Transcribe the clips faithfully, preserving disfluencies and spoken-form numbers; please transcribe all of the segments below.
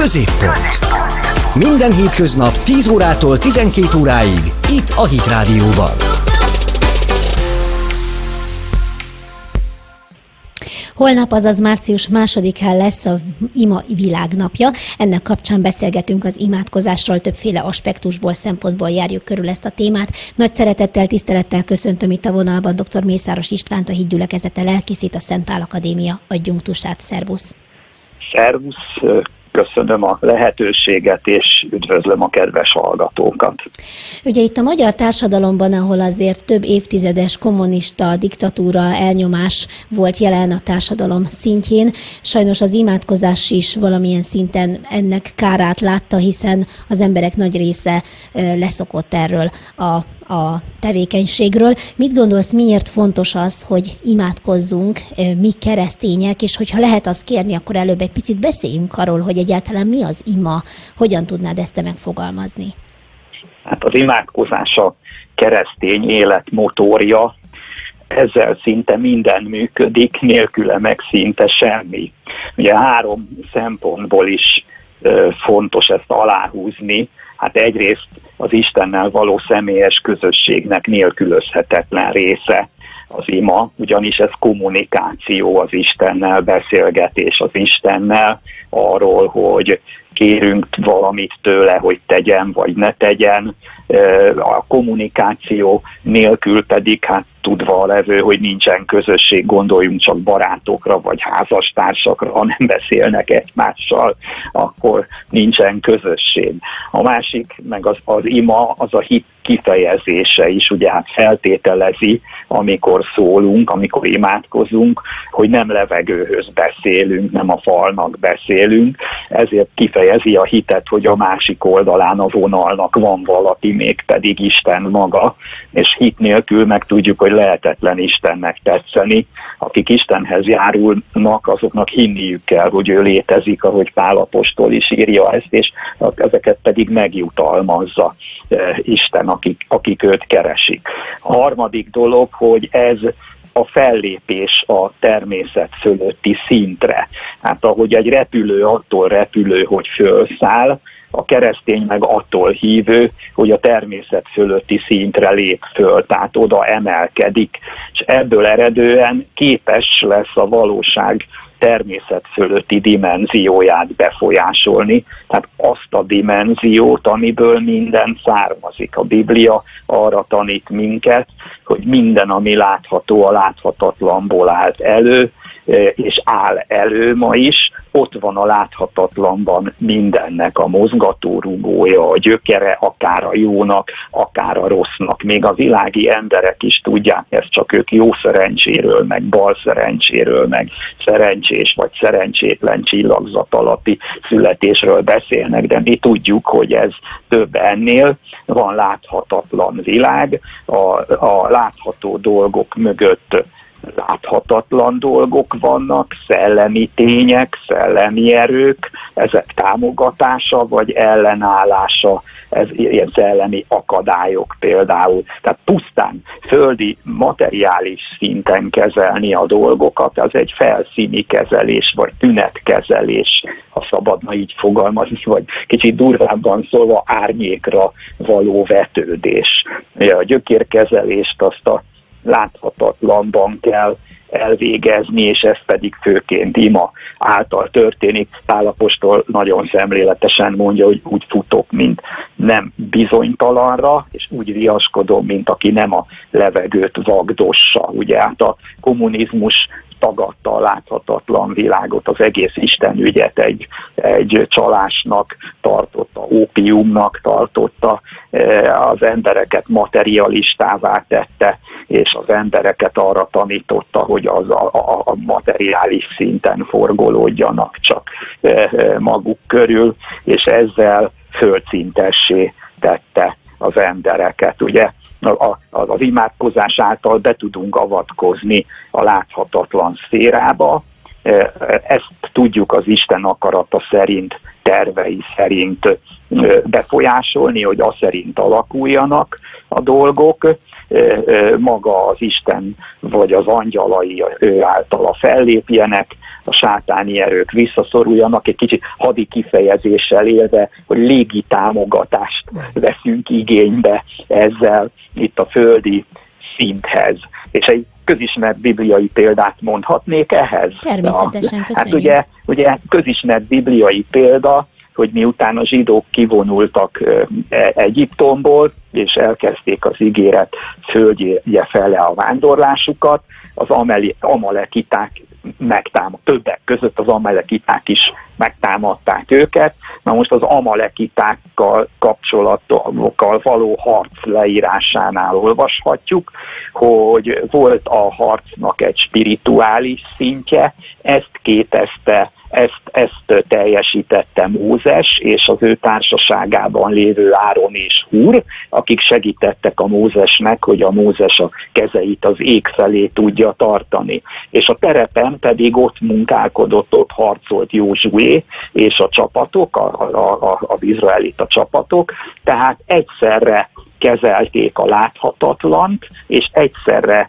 Középpont. Minden hétköznap tíz órától tizenkét óráig itt a Hit Rádióban. Holnap, azaz március másodikán lesz a Ima világnapja. Ennek kapcsán beszélgetünk az imádkozásról, többféle aspektusból, szempontból járjuk körül ezt a témát. Nagy szeretettel, tisztelettel köszöntöm itt a vonalban dr. Mészáros Istvánt, a Hitgyülekezete lelkészét, a Szent Pál Akadémia adjunktusát. Szervusz! Szervusz! Köszönöm a lehetőséget, és üdvözlöm a kedves hallgatókat. Ugye itt a magyar társadalomban, ahol azért több évtizedes kommunista diktatúra, elnyomás volt jelen a társadalom szintjén, sajnos az imádkozás is valamilyen szinten ennek kárát látta, hiszen az emberek nagy része leszokott erről a a tevékenységről. Mit gondolsz, miért fontos az, hogy imádkozzunk mi keresztények, és hogyha lehet azt kérni, akkor előbb egy picit beszéljünk arról, hogy egyáltalán mi az ima, hogyan tudnád ezt te megfogalmazni? Hát az imádkozás a keresztény élet motorja, ezzel szinte minden működik, nélküle meg szinte semmi. Ugye három szempontból is fontos ezt aláhúzni. Hát egyrészt az Istennel való személyes közösségnek nélkülözhetetlen része az ima, ugyanis ez kommunikáció az Istennel, beszélgetés az Istennel arról, hogy kérünk valamit tőle, hogy tegyen vagy ne tegyen. A kommunikáció nélkül pedig hát tudva a levő, hogy nincsen közösség, gondoljunk csak barátokra vagy házastársakra, ha nem beszélnek egymással, akkor nincsen közösség. A másik, meg az, az ima, az a hit kifejezése is, ugye hát feltételezi, amikor szólunk, amikor imádkozunk, hogy nem levegőhöz beszélünk, nem a falnak beszélünk, ezért kifejezi a hitet, hogy a másik oldalán a vonalnak van valaki, mégpedig Isten maga, és hit nélkül meg tudjuk, hogy lehetetlen Istennek tetszeni. Akik Istenhez járulnak, azoknak hinniük kell, hogy ő létezik, ahogy Pál apostol is írja ezt, és ezeket pedig megjutalmazza Isten, akik, akik őt keresik. A harmadik dolog, hogy ez a fellépés a természet fölötti szintre. Hát ahogy egy repülő attól repülő, hogy fölszáll, a keresztény meg attól hívő, hogy a természet fölötti szintre lép föl, tehát oda emelkedik, és ebből eredően képes lesz a valóság természet fölötti dimenzióját befolyásolni, tehát azt a dimenziót, amiből minden származik. A Biblia arra tanít minket, hogy minden, ami látható, a láthatatlanból állt elő, és áll elő ma is, ott van a láthatatlanban mindennek a mozgatórugója, a gyökere, akár a jónak, akár a rossznak. Még a világi emberek is tudják ezt, csak ők jó szerencséről, meg bal szerencséről, meg szerencsés vagy szerencsétlen csillagzat alatti születésről beszélnek, de mi tudjuk, hogy ez több ennél. Van láthatatlan világ, a, a látható dolgok mögött láthatatlan dolgok vannak, szellemi tények, szellemi erők, ezek támogatása vagy ellenállása, ez ilyen szellemi akadályok például. Tehát pusztán földi, materiális szinten kezelni a dolgokat, az egy felszíni kezelés vagy tünetkezelés, ha szabadna így fogalmazni, vagy kicsit durvábban szólva árnyékra való vetődés. A gyökérkezelést azt a láthatatlanban kell elvégezni, és ez pedig főként ima által történik. Pál apostol nagyon szemléletesen mondja, hogy úgy futok, mint nem bizonytalanra, és úgy viaskodom, mint aki nem a levegőt vagdossa. Ugye hát a kommunizmus tagadta a láthatatlan világot, az egész istenügyet egy, egy csalásnak tartotta, ópiumnak tartotta, az embereket materialistává tette, és az embereket arra tanította, hogy az a, a, a materiális szinten forgolódjanak csak maguk körül, és ezzel földszintessé tette az embereket. Ugye az imádkozás által be tudunk avatkozni a láthatatlan szférába, ezt tudjuk az Isten akarata szerint tervei szerint befolyásolni, hogy az szerint alakuljanak a dolgok. Maga az Isten vagy az angyalai ő általa fellépjenek, a sátáni erők visszaszoruljanak, egy kicsit hadi kifejezéssel élve, hogy légi támogatást veszünk igénybe ezzel itt a földi szinthez. És egy közismert bibliai példát mondhatnék ehhez? Természetesen, köszönjük. Hát ugye, ugye közismert bibliai példa, hogy miután a zsidók kivonultak Egyiptomból, és elkezdték az ígéret földje fele a vándorlásukat, az amalekiták megtámad, többek között az amalekiták is megtámadták őket. Na most az amalekitákkal kapcsolatokkal való harc leírásánál olvashatjuk, hogy volt a harcnak egy spirituális szintje, ezt kétezte, ezt, ezt teljesítette Mózes és az ő társaságában lévő Áron és Húr, akik segítettek a Mózesnek, hogy a Mózes a kezeit az ég felé tudja tartani. És a terepen pedig ott munkálkodott, ott harcolt Józsué és a csapatok, a, a, a, az izraelita csapatok, tehát egyszerre kezelték a láthatatlant, és egyszerre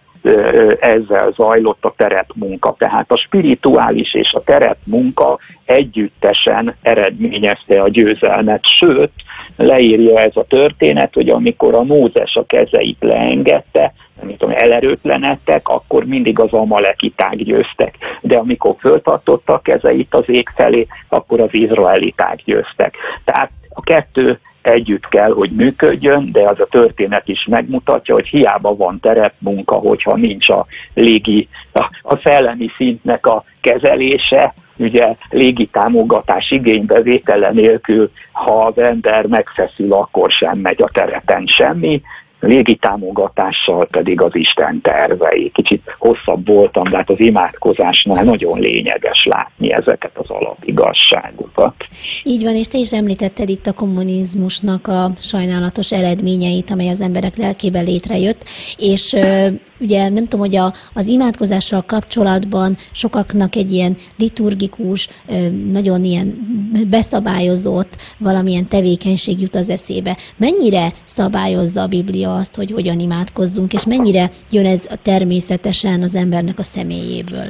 ezzel zajlott a terepmunka. Tehát a spirituális és a terepmunka együttesen eredményezte a győzelmet. Sőt, leírja ez a történet, hogy amikor a Mózes a kezeit leengedte, nem tudom, elerőtlenedtek, akkor mindig az amalekiták győztek. De amikor föltartotta a kezeit az ég felé, akkor az izraeliták győztek. Tehát a kettő együtt kell, hogy működjön, de az a történet is megmutatja, hogy hiába van terepmunka, hogyha nincs a légi, a, a szellemi szintnek a kezelése, ugye légitámogatás igénybevétele nélkül, ha az ember megfeszül, akkor sem megy a terepen semmi, légitámogatással pedig az Isten tervei. Kicsit hosszabb voltam, de hát az imádkozásnál nagyon lényeges látni ezeket az alapigazságokat. Így van, és te is említetted itt a kommunizmusnak a sajnálatos eredményeit, amely az emberek lelkében létrejött, és ugye nem tudom, hogy a, az imádkozással kapcsolatban sokaknak egy ilyen liturgikus, nagyon ilyen beszabályozott valamilyen tevékenység jut az eszébe. Mennyire szabályozza a Biblia azt, hogy hogyan imádkozzunk, és mennyire jön ez természetesen az embernek a személyéből?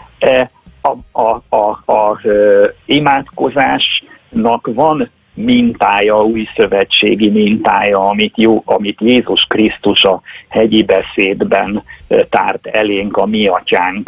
A, a, a, a, a imádkozásnak van mintája, újszövetségi mintája, amit, jó, amit Jézus Krisztus a hegyi beszédben tárt elénk, a mi atyánk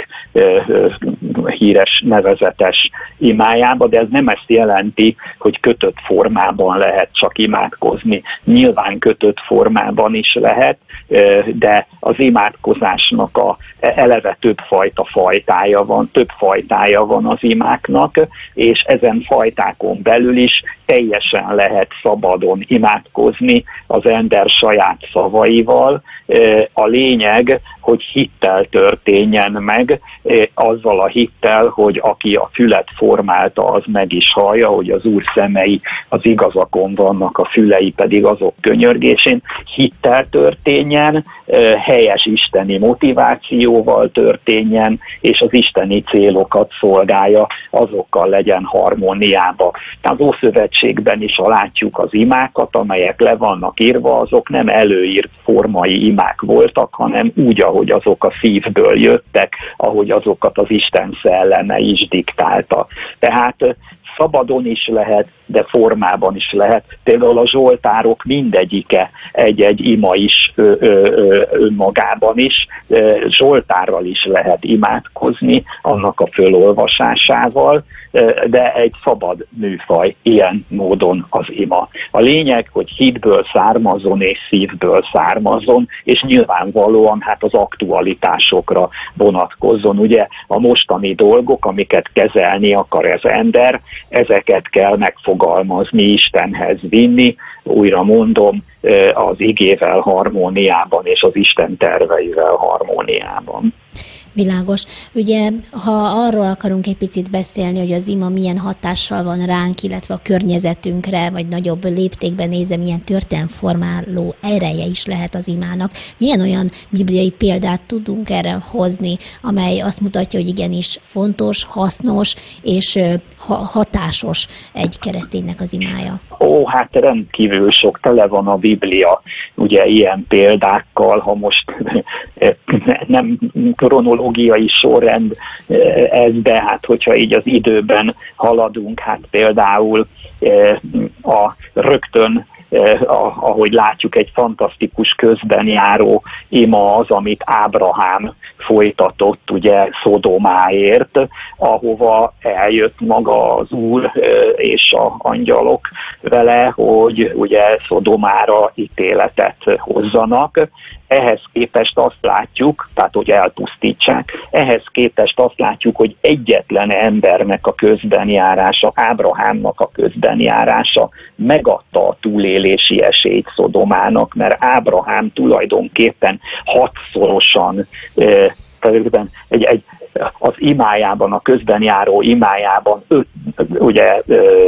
híres, nevezetes imájába, de ez nem ezt jelenti, hogy kötött formában lehet csak imádkozni. Nyilván kötött formában is lehet, de az imádkozásnak a eleve több fajta fajtája van, több fajtája van az imáknak, és ezen fajtákon belül is teljesen lehet szabadon imádkozni az ember saját szavaival. A lényeg, hogy hittel történjen meg, azzal a hittel, hogy aki a fület formálta, az meg is hallja, hogy az Úr szemei az igazakon vannak, a fülei pedig azok könyörgésén. Hittel történjen, helyes isteni motivációval történjen, és az isteni célokat szolgálja, azokkal legyen harmóniába. Az Ószövetségben is, ha látjuk az imákat, amelyek le vannak írva, azok nem előírt formai imák voltak, hanem úgy, ahogy azok a szívből jöttek, ahogy azokat az Isten szelleme is diktálta. Tehát szabadon is lehet, de formában is lehet. Például a zsoltárok mindegyike egy-egy ima is önmagában is. Zsoltárral is lehet imádkozni, annak a fölolvasásával, de egy szabad műfaj, ilyen módon az ima. A lényeg, hogy hitből származzon és szívből származzon, és nyilvánvalóan hát az aktualitásokra vonatkozzon. Ugye a mostani dolgok, amiket kezelni akar az ember, ezeket kell megfogalmazni, Istenhez vinni, újra mondom, az igével harmóniában és az Isten terveivel harmóniában. Világos. Ugye, ha arról akarunk egy picit beszélni, hogy az ima milyen hatással van ránk, illetve a környezetünkre, vagy nagyobb léptékben nézve, milyen történelemformáló ereje is lehet az imának. Milyen olyan bibliai példát tudunk erre hozni, amely azt mutatja, hogy igenis fontos, hasznos és hatásos egy kereszténynek az imája? Ó, hát rendkívül sok, tele van a Biblia, ugye ilyen példákkal, ha most nem kronológiai sorrend ez, de hát hogyha így az időben haladunk, hát például a rögtön ahogy látjuk, egy fantasztikus közben járó ima az, amit Ábrahám folytatott ugye Szodomáért, ahova eljött maga az Úr és az angyalok vele, hogy ugye Szodomára ítéletet hozzanak. Ehhez képest azt látjuk, tehát hogy elpusztítsák, ehhez képest azt látjuk, hogy egyetlen embernek a közbenjárása, Ábrahámnak a közbenjárása megadta a túlélési esélyt Szodomának, mert Ábrahám tulajdonképpen hatszorosan egy, egy, az imájában, a közbenjáró imájában öt, ugye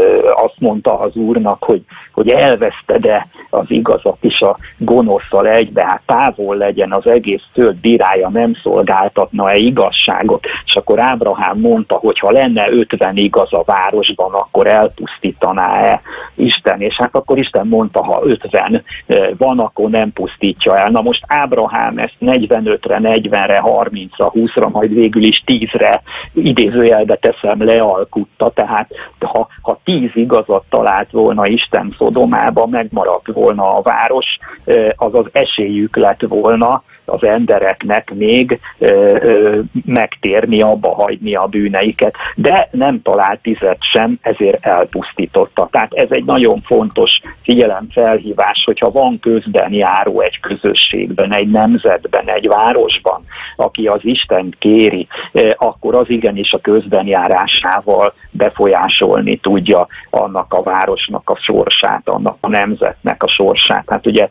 azt mondta az Úrnak, hogy, hogy elveszted-e az igazat is a gonoszszal egybe, hát távol legyen az egész föld bírája, nem szolgáltatna-e igazságot, és akkor Ábrahám mondta, hogy ha lenne ötven igaz a városban, akkor elpusztítaná-e Isten, és hát akkor Isten mondta, ha ötven van, akkor nem pusztítja el. Na most Ábrahám ezt negyvenötre, negyvenre, harmincra, húszra, majd végül is tízre idézőjelbe teszem lealkutta, tehát ha, ha tíz igazat talált volna Isten Szodomába, megmaradt volna a város, azaz esélyük lett volna az embereknek még ö, ö, megtérni, abba hagyni a bűneiket, de nem talált tizet sem, ezért elpusztította. Tehát ez egy nagyon fontos figyelemfelhívás, hogyha van közben járó egy közösségben, egy nemzetben, egy városban, aki az Istent kéri, akkor az igenis a közbenjárásával befolyásolni tudja annak a városnak a sorsát, annak a nemzetnek a sorsát. Hát ugye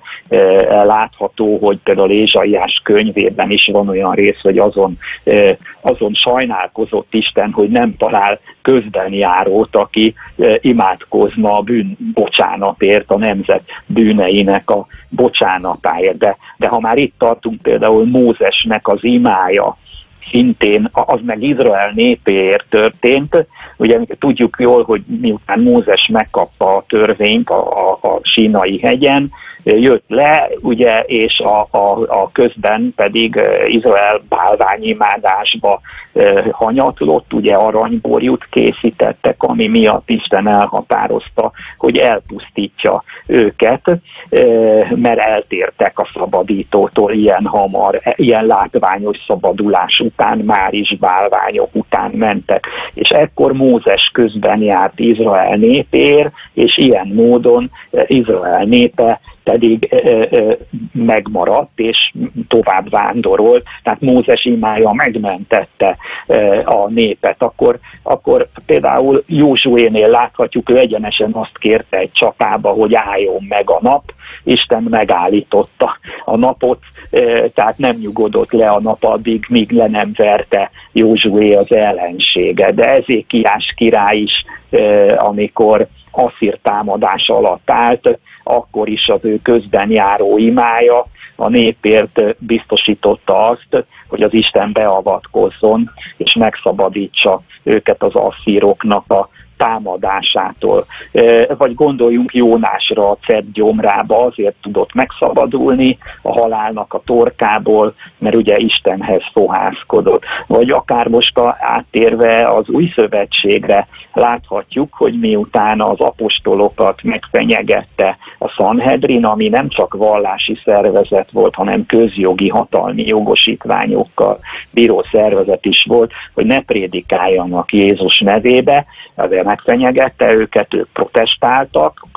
látható, hogy például Ézsaiás könyvében is van olyan rész, hogy azon, azon sajnálkozott Isten, hogy nem talál közbenjárót, aki imádkozna a bűn bocsánatért, a nemzet bűneinek a bocsánatáért. De, de ha már itt tartunk, például Mózesnek az imája, szintén az meg Izrael népéért történt. Ugye tudjuk jól, hogy miután Mózes megkapta a törvényt a, a, a Sínai hegyen, jött le, ugye, és a, a, a közben pedig Izrael bálványimádásba e, hanyatlott, ugye aranyborjút készítettek, ami miatt Isten elhatározta, hogy elpusztítja őket, e, mert eltértek a szabadítótól ilyen hamar, ilyen látványos szabadulás után, már is bálványok után mentek. És ekkor Mózes közben járt Izrael népér, és ilyen módon Izrael népe pedig ö, ö, megmaradt és tovább vándorolt, tehát Mózes imája megmentette ö, a népet. Akkor, akkor például Józsuénél láthatjuk, ő egyenesen azt kérte egy csatába, hogy álljon meg a nap, Isten megállította a napot, ö, tehát nem nyugodott le a nap addig, míg le nem verte Józsué az ellensége. De Ezékiás király is, ö, amikor asszír támadás alatt állt, akkor is az ő közben járó imája a népért biztosította azt, hogy az Isten beavatkozzon, és megszabadítsa őket az asszíroknak a támadásától. Vagy gondoljunk Jónásra, a Cedd gyomrába, azért tudott megszabadulni a halálnak a torkából, mert ugye Istenhez fohászkodott. Vagy akár most a, áttérve az Új Szövetségre láthatjuk, hogy miután az apostolokat megfenyegette a Sanhedrin, ami nem csak vallási szervezet volt, hanem közjogi hatalmi jogosítványokkal bíró szervezet is volt, hogy ne prédikáljanak Jézus nevébe, ezért megfenyegette őket, ők protestáltak,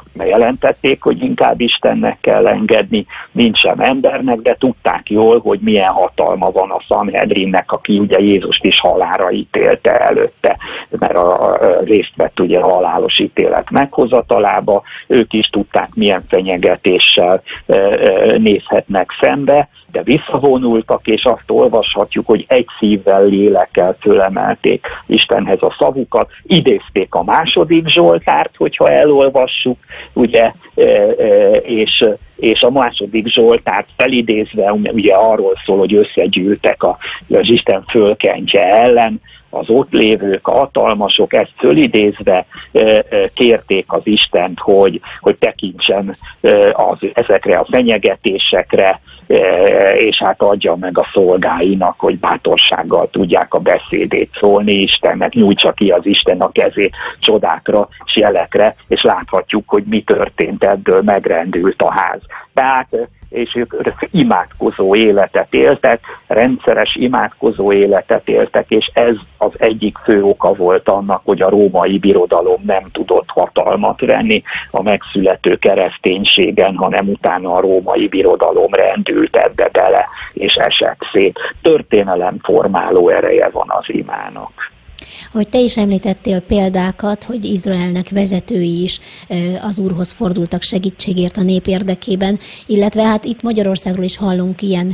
bejelentették, hogy inkább Istennek kell engedni, mint sem embernek, de tudták jól, hogy milyen hatalma van a Sanhedrinnek, aki ugye Jézust is halálra ítélte előtte, mert a, a részt vett ugye a halálos ítélet meghozatalába, ők is tudták, milyen fenyegetéssel e, e, nézhetnek szembe, de visszavonultak, és azt olvashatjuk, hogy egy szívvel, lélekkel fölemelték Istenhez a szavukat, idézték a második Zsoltárt, hogyha elolvassuk, ugye, és, és a második Zsoltárt felidézve ugye arról szól, hogy összegyűltek a, az Isten fölkentje ellen, az ott lévők, a hatalmasok ezt fölidézve kérték az Istent, hogy, hogy tekintsen az, ezekre a fenyegetésekre, és hát adja meg a szolgáinak, hogy bátorsággal tudják a beszédét szólni Istennek, nyújtsa ki az Isten a kezét csodákra és jelekre, és láthatjuk, hogy mi történt, ebből megrendült a ház. Tehát és ők imádkozó életet éltek, rendszeres imádkozó életet éltek, és ez az egyik fő oka volt annak, hogy a római birodalom nem tudott hatalmat venni a megszülető kereszténységen, hanem utána a római birodalom rendült ebbe bele, és esett szét. Történelemformáló ereje van az imának. Hogy te is említettél példákat, hogy Izraelnek vezetői is az Úrhoz fordultak segítségért a nép érdekében, illetve hát itt Magyarországról is hallunk ilyen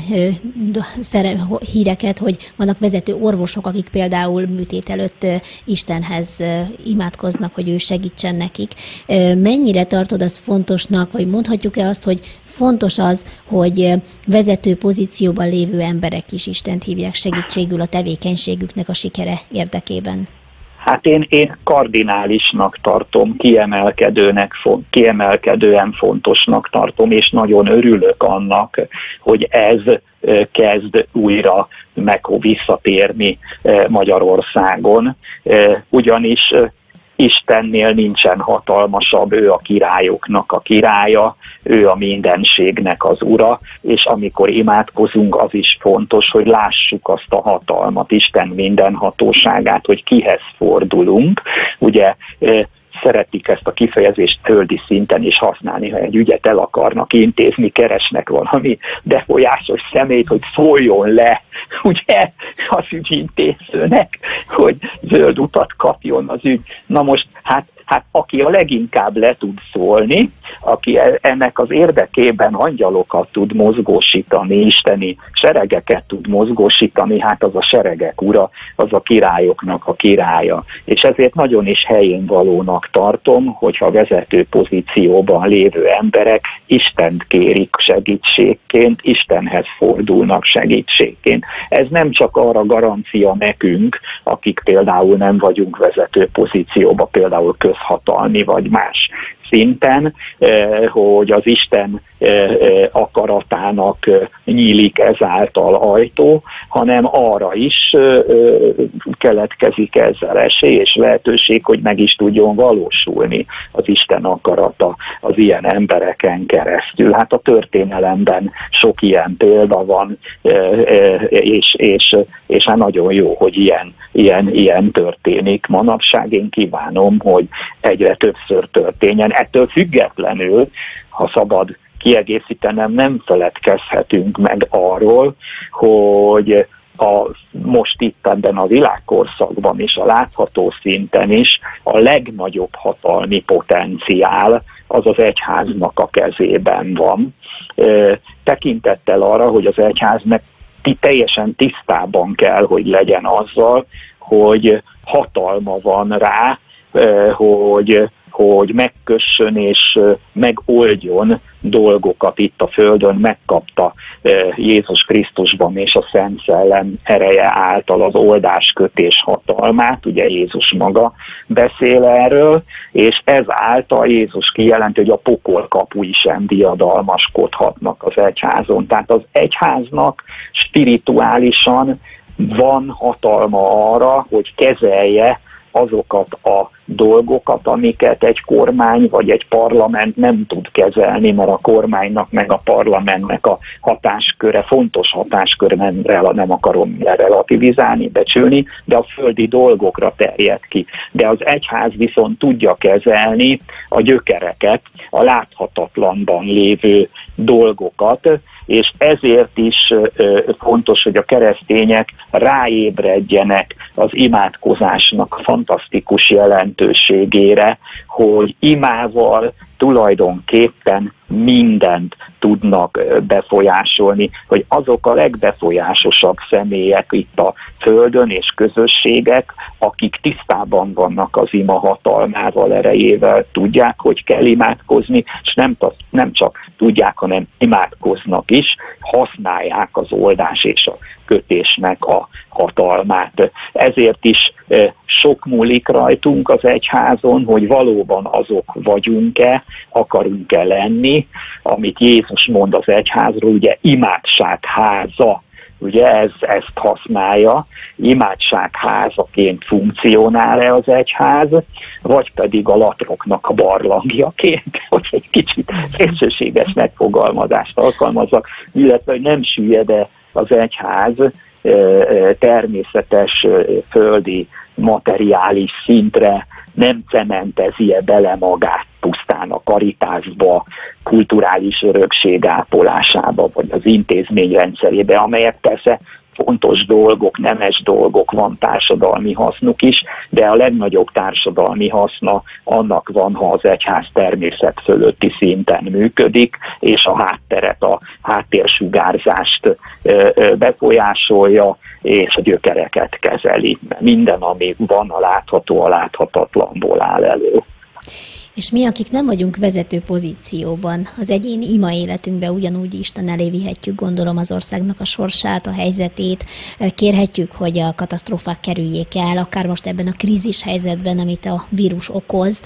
híreket, hogy vannak vezető orvosok, akik például műtét előtt Istenhez imádkoznak, hogy ő segítsen nekik. Mennyire tartod azt fontosnak, vagy mondhatjuk-e azt, hogy fontos az, hogy vezető pozícióban lévő emberek is Istent hívják segítségül a tevékenységüknek a sikere érdekében? Hát én, én kardinálisnak tartom, kiemelkedőnek, kiemelkedően fontosnak tartom, és nagyon örülök annak, hogy ez kezd újra meg visszatérni Magyarországon, ugyanis Istennél nincsen hatalmasabb, ő a királyoknak a királya, ő a mindenségnek az ura, és amikor imádkozunk, az is fontos, hogy lássuk azt a hatalmat, Isten mindenhatóságát, hogy kihez fordulunk. Ugye szeretik ezt a kifejezést földi szinten is használni, ha egy ügyet el akarnak intézni, keresnek valami befolyásos személyt, hogy szóljon le, ugye, az ügyintézőnek, hogy zöld utat kapjon az ügy. Na most, hát Hát aki a leginkább le tud szólni, aki ennek az érdekében angyalokat tud mozgósítani, isteni seregeket tud mozgósítani, hát az a seregek ura, az a királyoknak a királya. És ezért nagyon is helyén valónak tartom, hogyha vezető pozícióban lévő emberek Istent kérik segítségként, Istenhez fordulnak segítségként. Ez nem csak arra garancia nekünk, akik például nem vagyunk vezető pozícióban, például közhatalmi vagy más szinten, hogy az Isten akaratának nyílik ezáltal ajtó, hanem arra is keletkezik ezzel esély és lehetőség, hogy meg is tudjon valósulni az Isten akarata az ilyen embereken keresztül. Hát a történelemben sok ilyen példa van, és, és, és hát nagyon jó, hogy ilyen, ilyen, ilyen történik. Manapság én kívánom, hogy egyre többször történjen. Ettől függetlenül, ha szabad kiegészítenem, nem feledkezhetünk meg arról, hogy a, most itt ebben a világkorszakban is, a látható szinten is a legnagyobb hatalmi potenciál az az egyháznak a kezében van. Tekintettel arra, hogy az egyháznak teljesen tisztában kell, hogy legyen azzal, hogy hatalma van rá, hogy hogy megkössön és megoldjon dolgokat itt a Földön, megkapta Jézus Krisztusban és a Szent Szellem ereje által az oldáskötés hatalmát, ugye Jézus maga beszél erről, és ezáltal Jézus kijelenti, hogy a pokol kapui sem diadalmaskodhatnak az egyházon. Tehát az egyháznak spirituálisan van hatalma arra, hogy kezelje azokat a dolgokat, amiket egy kormány vagy egy parlament nem tud kezelni, mert a kormánynak meg a parlamentnek a hatásköre, fontos hatáskör, nem, nem akarom relativizálni, becsülni, de a földi dolgokra terjed ki. De az egyház viszont tudja kezelni a gyökereket, a láthatatlanban lévő dolgokat, és ezért is fontos, hogy a keresztények ráébredjenek az imádkozásnak a fantasztikus jelentőségére, hogy imával tulajdonképpen mindent tudnak befolyásolni, hogy azok a legbefolyásosabb személyek itt a Földön és közösségek, akik tisztában vannak az ima hatalmával, erejével, tudják, hogy kell imádkozni, és nem, nem csak tudják, hanem imádkoznak is, használják az oldás és a kötésnek a hatalmát. Ezért is sok múlik rajtunk az egyházon, hogy valóban azok vagyunk-e, akarunk-e lenni, amit Jézus mond az egyházról, ugye imádság háza, ugye ez, ezt használja, imádság házaként funkcionál-e az egyház, vagy pedig a latroknak a barlangjaként, hogy egy kicsit szélsőséges megfogalmazást alkalmazzak, illetve hogy nem süllyed-e az egyház természetes, földi, materiális szintre, nem cementezi-e bele magát pusztán a karitásba, kulturális örökség ápolásába, vagy az intézmény rendszerébe, amelyek persze fontos dolgok, nemes dolgok, van társadalmi hasznuk is, de a legnagyobb társadalmi haszna annak van, ha az egyház természet fölötti szinten működik, és a hátteret, a háttérsugárzást befolyásolja, és a gyökereket kezeli. Minden, ami van, a látható, a láthatatlanból áll elő. És mi, akik nem vagyunk vezető pozícióban, az egyéni ima életünkben ugyanúgy Isten elé vihetjük, gondolom, az országnak a sorsát, a helyzetét, kérhetjük, hogy a katasztrófák kerüljék el, akár most ebben a krízis helyzetben, amit a vírus okoz.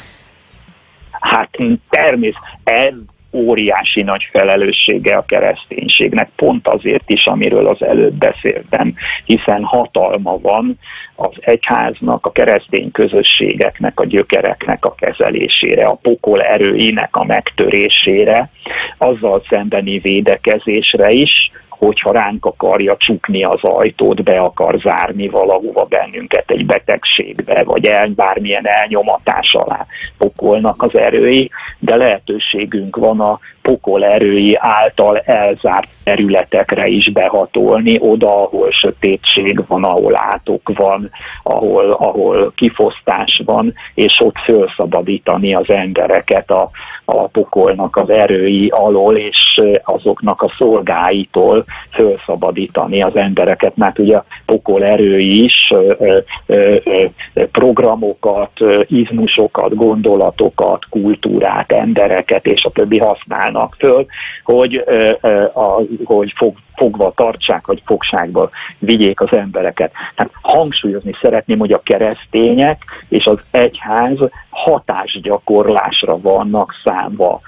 Hát természetesen ez óriási nagy felelőssége a kereszténységnek, pont azért is, amiről az előbb beszéltem, hiszen hatalma van az egyháznak, a keresztény közösségeknek, a gyökereknek a kezelésére, a pokol erőinek a megtörésére, azzal szembeni védekezésre is, hogyha ránk akarja csukni az ajtót, be akar zárni valahova bennünket egy betegségbe, vagy el, bármilyen elnyomatás alá pokolnak az erői, de lehetőségünk van a pokol erői által elzárt területekre is behatolni, oda, ahol sötétség van, ahol átok van, ahol, ahol kifosztás van, és ott felszabadítani az embereket a, a pokolnak az erői alól, és azoknak a szolgáitól felszabadítani az embereket, mert ugye a pokol erői is ö, ö, ö, programokat, izmusokat, gondolatokat, kultúrát, embereket és a többi használnak föl, hogy, ö, ö, a, hogy fog, fogva tartsák, vagy fogságba vigyék az embereket. Hát hangsúlyozni szeretném, hogy a keresztények és az egyház hatásgyakorlásra vannak számva.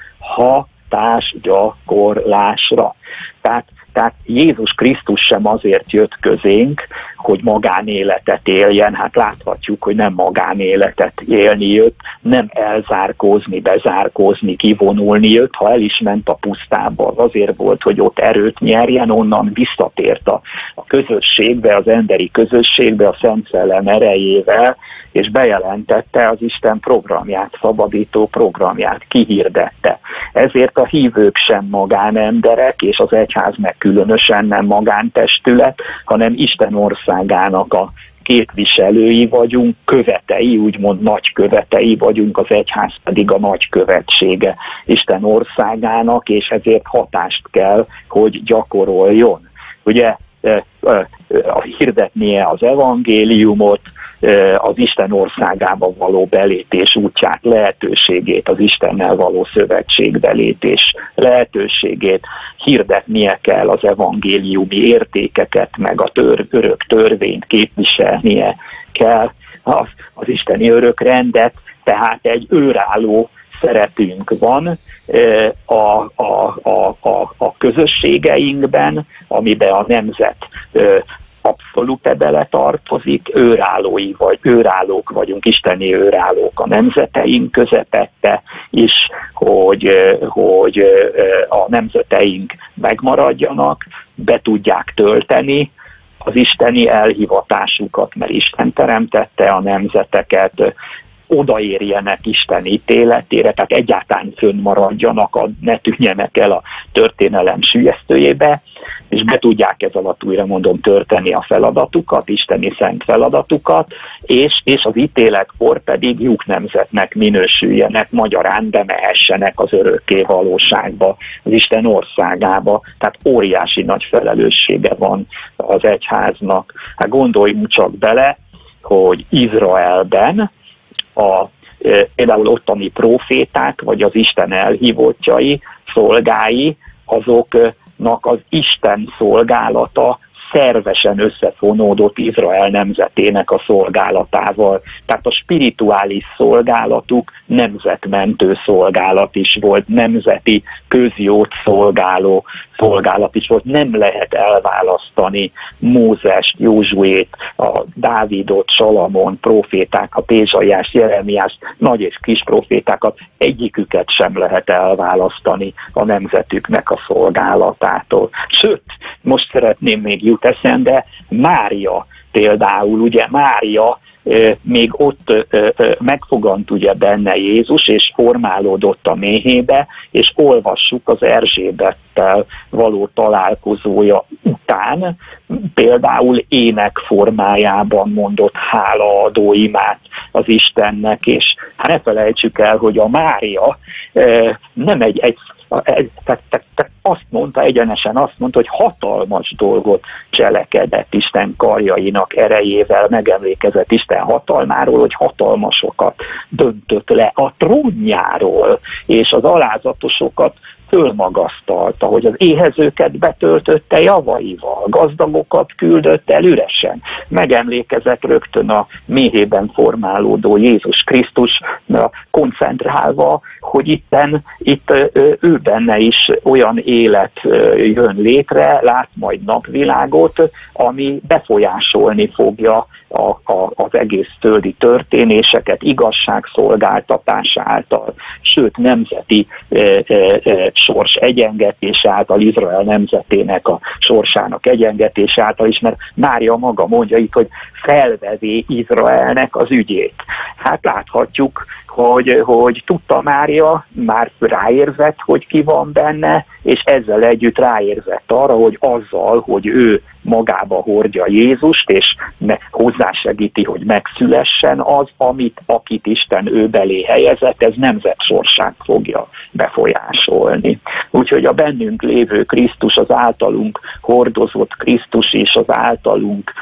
Hatásgyakorlásra. Tehát Tehát Jézus Krisztus sem azért jött közénk, hogy magánéletet éljen, hát láthatjuk, hogy nem magánéletet élni jött, nem elzárkózni, bezárkózni, kivonulni jött, ha el is ment a pusztába, az azért volt, hogy ott erőt nyerjen, onnan visszatért a, a közösségbe, az emberi közösségbe, a Szent Szellem erejével, és bejelentette az Isten programját, szabadító programját, kihirdette. Ezért a hívők sem magánemberek, és az egyház meg különösen nem magántestület, hanem Isten országának a képviselői vagyunk, követei, úgymond nagy követei vagyunk, az egyház pedig a nagy követsége Isten országának, és ezért hatást kell, hogy gyakoroljon. Ugye hirdetnie az evangéliumot, az Isten országába való belépés útját, lehetőségét, az Istennel való szövetségbe lépés lehetőségét, hirdetnie kell az evangéliumi értékeket, meg a tör, örök törvényt képviselnie kell, az, az isteni örökrendet, tehát egy őrálló szerepünk van a, a, a, a, a közösségeinkben, amiben a nemzet abszolút bele tartozik, őrállói vagy őrállók vagyunk, isteni őrállók a nemzeteink közepette is, hogy, hogy a nemzeteink megmaradjanak, be tudják tölteni az isteni elhivatásukat, mert Isten teremtette a nemzeteket, odaérjenek Isten ítéletére, tehát egyáltalán fönnmaradjanak, ne tűnjenek el a történelem sülyeztőjébe, és be tudják ez alatt, újra mondom, törteni a feladatukat, isteni szent feladatukat, és, és az ítéletkor pedig lyuk nemzetnek minősüljenek, magyarán bemehessenek az örökké valóságba, az Isten országába, tehát óriási nagy felelőssége van az egyháznak. Hát gondoljunk csak bele, hogy Izraelben a, például ottani próféták, vagy az Isten elhívottjai, szolgái, azoknak az Isten szolgálata szervesen összefonódott Izrael nemzetének a szolgálatával. Tehát a spirituális szolgálatuk nemzetmentő szolgálat is volt, nemzeti közjót szolgáló szolgálat is volt. Nem lehet elválasztani Mózest, Józsuét, a Dávidot, Salamon, proféták, a Pézsaiás, Jeremiás, nagy és kis profétákat, egyiküket sem lehet elválasztani a nemzetüknek a szolgálatától. Sőt, most szeretném még jut eszembe, Mária például, ugye Mária még ott megfogant ugye benne Jézus, és formálódott a méhébe, és olvassuk az Erzsébettel való találkozója után, például ének formájában mondott hálaadó imát az Istennek, és hát ne felejtsük el, hogy a Mária nem egy, egy tehát, tehát azt mondta, egyenesen azt mondta, hogy hatalmas dolgot cselekedett Isten karjainak erejével, megemlékezett Isten hatalmáról, hogy hatalmasokat döntött le a trónjáról, és az alázatosokat fölmagasztalta, hogy az éhezőket betöltötte javaival, gazdagokat küldött el üresen. Megemlékezett rögtön a méhében formálódó Jézus Krisztusra koncentrálva, hogy itten, itt ő benne is olyan élet jön létre, lát majd napvilágot, ami befolyásolni fogja a, a, az egész földi történéseket igazságszolgáltatás által, sőt nemzeti e, e, e, sors egyengetés által, Izrael nemzetének a sorsának egyengetés által is, mert Mária maga mondja itt, hogy felvevé Izraelnek az ügyét. Hát láthatjuk, hogy, hogy tudta Mária, már ráérzett, hogy ki van benne, és ezzel együtt ráérzett arra, hogy azzal, hogy ő magába hordja Jézust, és hozzásegíti, hogy megszülessen az, amit, akit Isten ő belé helyezett, ez nemzet sorsát fogja befolyásolni. Úgyhogy a bennünk lévő Krisztus, az általunk hordozott Krisztus és az általunk